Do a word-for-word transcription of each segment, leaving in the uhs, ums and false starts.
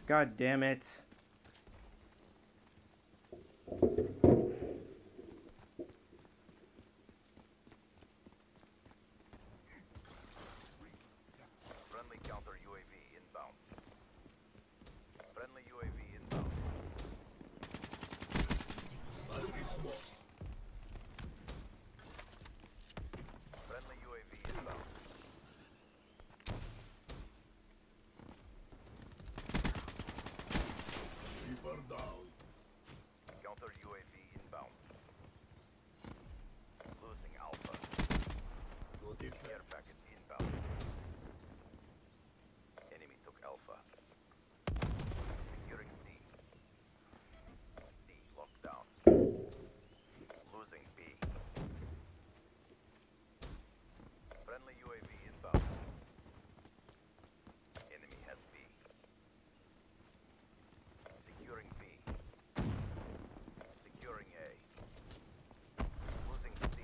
God damn it. Friendly counter U A V inbound. Friendly U A V inbound. Enemy smoke. Friendly U A V inbound. Reaper down. Counter U A V inbound. Losing Alpha. Care package inbound. Enemy took Alpha. Securing C. C locked down. Losing B. Friendly U A V inbound. Enemy has B. Securing B. Securing A. Losing C.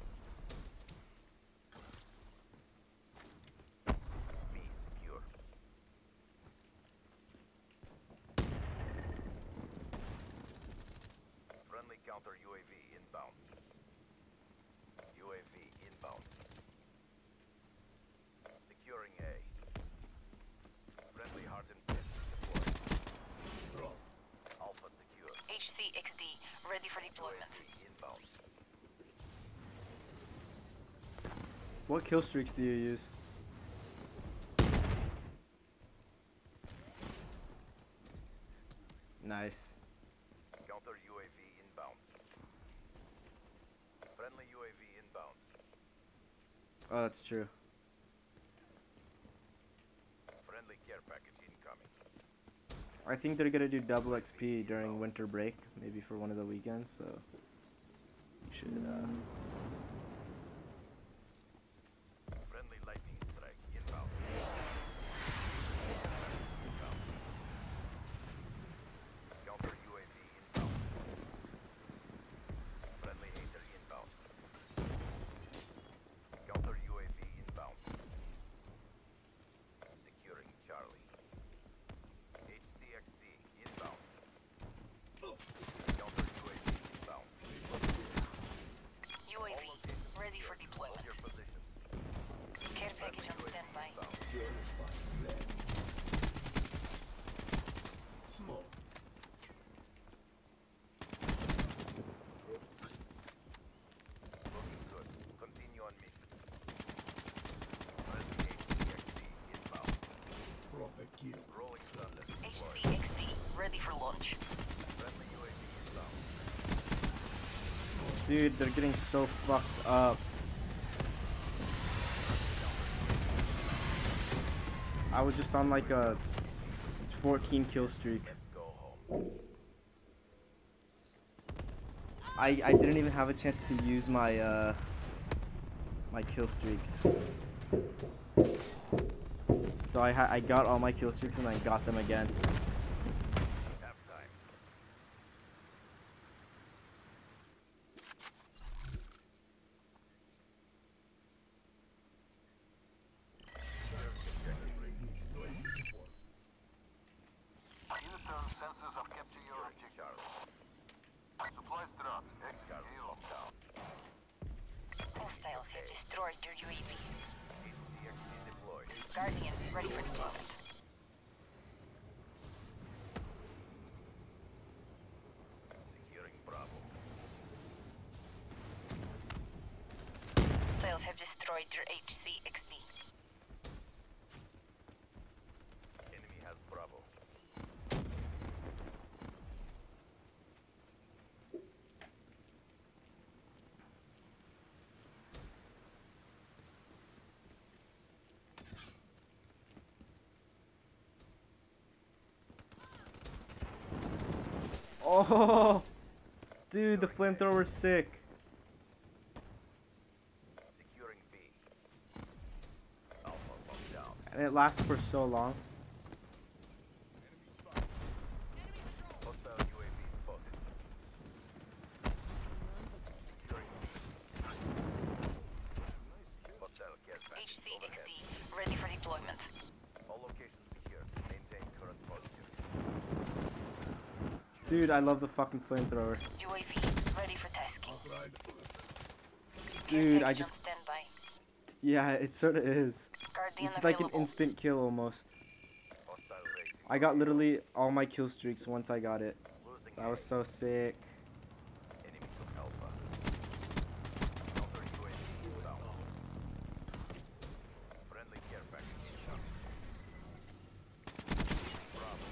B secure. Friendly counter U A V inbound. U A V inbound. Securing A. Friendly hardened sensors deployed. Drop. Alpha secure. H C X D, ready for deployment. U A V inbound. What kill streaks do you use? Nice. Counter U A V inbound. Friendly U A V inbound. Oh, that's true. Friendly care package incoming. I think they're gonna do double X P during winter break, maybe for one of the weekends, so you should uh Friendly lightning strike inbound. Inbound. Counter U A V inbound. Friendly hater inbound. Counter U A V inbound. Securing Charlie. H C X D inbound. Counter U A V inbound. U A V, ready for Hold deployment. your positions. Care package on standby. Smoke. Looking good. Continue on mission. Friendly H C X D inbound. Prophet kill. Rolling thunder. H deployed. C X D, ready for launch. Friendly U A V inbound. dude, they're getting so fucked up. I was just on like a fourteen kill streak. Let's go home. I I didn't even have a chance to use my uh my kill streaks. So I ha I got all my kill streaks and I got them again. Halftime. Uniform sensors have captured your objective. Charlie. Supplies dropped. Exit Charlie helo. locked down. Hostiles have destroyed your U A V. H C X D deployed. Guardian, ready for deployment. Securing Bravo. Hostiles have destroyed your H C X D. Enemy has Bravo. Oh, dude, the flamethrower's sick. Securing B. Alpha locked down. And it lasts for so long. Hostile U A V spotted. Securing B. Hostile care package H C X overhead. D, ready for deployment. All locations secured. Maintain current positive. Dude, I love the fucking flamethrower. U A V ready for tasking. Dude, Care I package just... on standby. Yeah, it sort of is. Guardian It's like an available. instant kill almost. Hostile raising. I got literally all my kill streaks once I got it. Losing That was A. so sick. Enemy took Alpha. Counter U A V inbound. Friendly care package incoming. Bravo.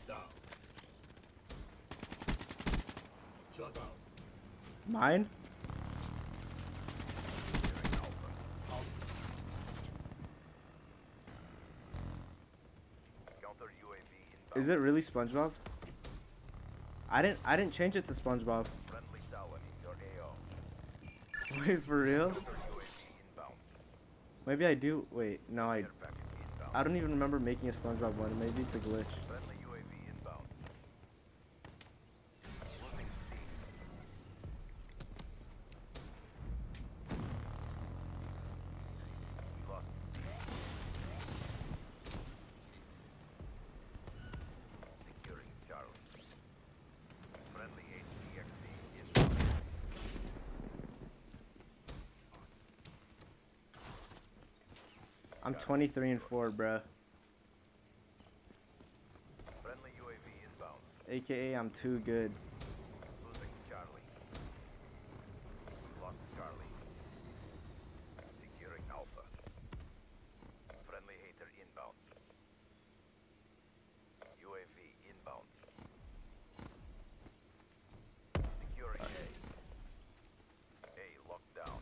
Mine? Securing Alpha. Counter U A V inbound. Is it really SpongeBob? I didn't I didn't change it to SpongeBob. Friendly Talon in your A O. Wait, for real? Counter U A V inbound. Maybe I do. Wait, no, I Care package inbound. I don't even remember making a SpongeBob one. Maybe it's a glitch. Friendly U A V inbound. Losing C. We lost C. Securing Charlie. Friendly H C X D inbound. I'm twenty-three and four, bruh. Friendly U A V inbound. A K A I'm too good. Losing Charlie. Lost Charlie. Securing Alpha. Friendly hater inbound. U A V inbound. Securing A. A locked down.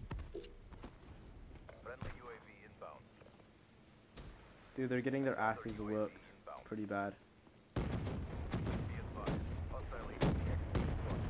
Friendly U A V inbound. Dude, they're getting their Counter asses U A V whooped inbound. pretty bad. Be advised. Hostile H C X D spotted.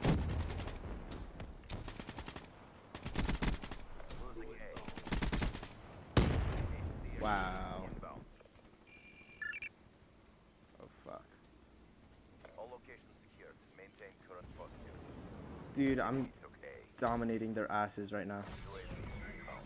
Losing A. H C X D Wow. inbound. Oh fuck. All locations secured. Maintain current posture. Dude, I'm We took A. dominating their asses right now. U A V inbound.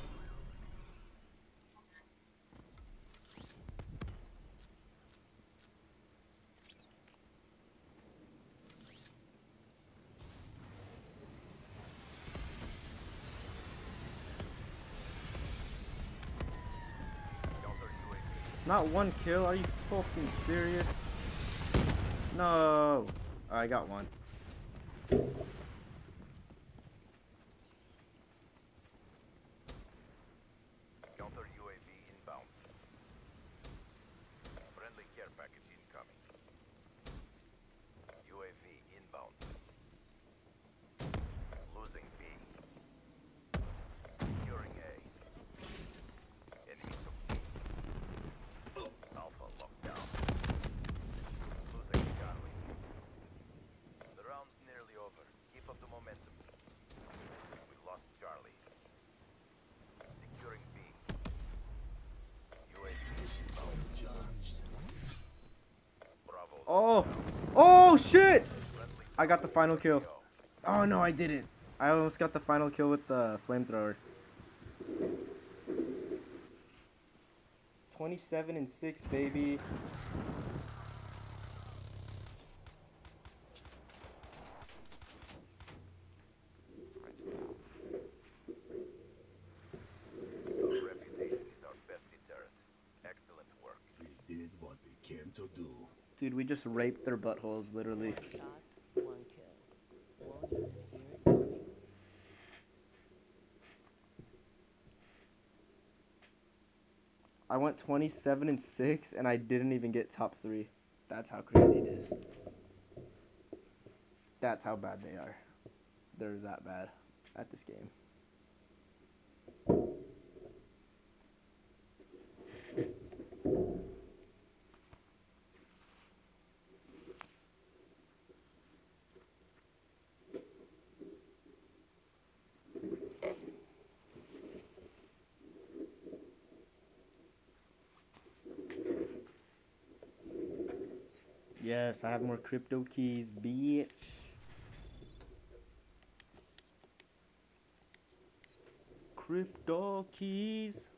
Counter U A V. Not one kill? Are you fucking serious? No. Oh, I got one. Counter U A V inbound. Friendly care package incoming. U A V inbound. Losing B. Securing A. Enemy took B. Alpha locked down. Losing Charlie. The round's nearly over. Keep up the momentum. We lost Charlie. Securing B. U A V inbound. Bravo. Oh. Oh shit! Friendly I got the final kill. Go. Oh no, I didn't. I almost got the final kill with the flamethrower. twenty-seven and six, baby. Our reputation is our best deterrent. Excellent work. We did what we came to do. Dude, we just raped their buttholes, literally. One shot, one kill. Won't even hear it coming. I went twenty-seven and six, and I didn't even get top three. That's how crazy it is. That's how bad they are. They're that bad at this game. Yes, I have more crypto keys, bitch. Crypto keys.